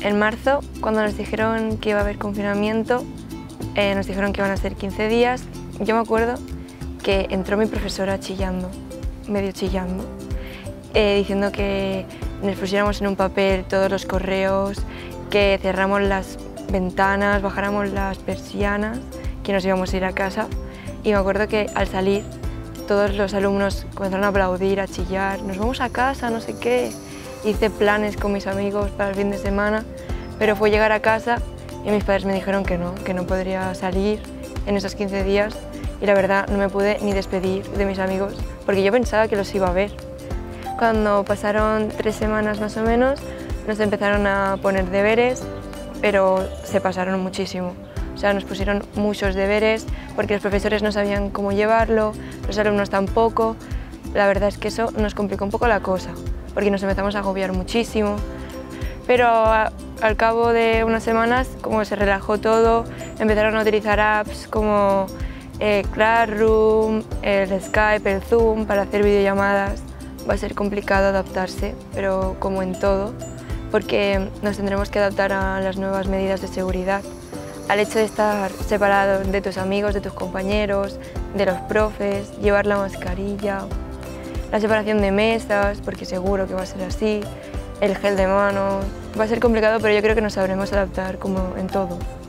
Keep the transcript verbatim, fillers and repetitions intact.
En marzo, cuando nos dijeron que iba a haber confinamiento, eh, nos dijeron que iban a ser quince días, yo me acuerdo que entró mi profesora chillando, medio chillando, eh, diciendo que nos pusiéramos en un papel todos los correos, que cerramos las ventanas, bajáramos las persianas, que nos íbamos a ir a casa. Y me acuerdo que al salir todos los alumnos comenzaron a aplaudir, a chillar, nos vamos a casa, no sé qué. Hice planes con mis amigos para el fin de semana, pero fue llegar a casa y mis padres me dijeron que no, que no podría salir en esos quince días y la verdad no me pude ni despedir de mis amigos porque yo pensaba que los iba a ver. Cuando pasaron tres semanas más o menos nos empezaron a poner deberes, pero se pasaron muchísimo. O sea, nos pusieron muchos deberes porque los profesores no sabían cómo llevarlo, los alumnos tampoco. La verdad es que eso nos complicó un poco la cosa, porque nos empezamos a agobiar muchísimo. Pero a, al cabo de unas semanas, como se relajó todo, empezaron a utilizar apps como eh, Classroom, el Skype, el Zoom para hacer videollamadas. Va a ser complicado adaptarse, pero como en todo, porque nos tendremos que adaptar a las nuevas medidas de seguridad. Al hecho de estar separado de tus amigos, de tus compañeros, de los profes, llevar la mascarilla, la separación de mesas, porque seguro que va a ser así, el gel de manos. Va a ser complicado, pero yo creo que nos sabremos adaptar como en todo.